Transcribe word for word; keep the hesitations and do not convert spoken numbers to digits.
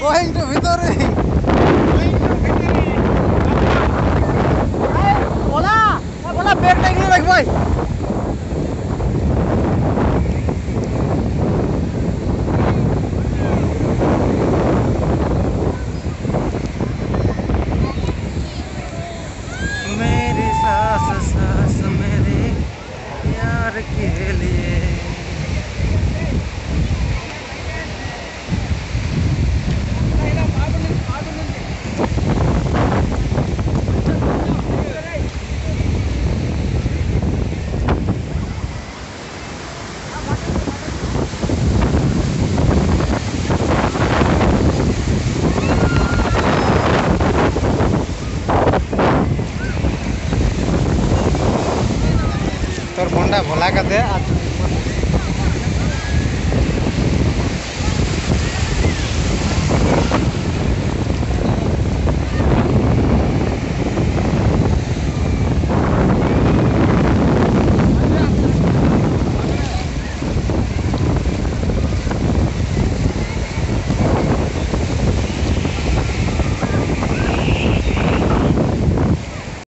Going to ভিতরে বলা বলা ব্রেকটা এখানে রাখ ভাই मेरी सांस सांस मेरे यार के लिए তোর মনটা ভোলা কাতে আর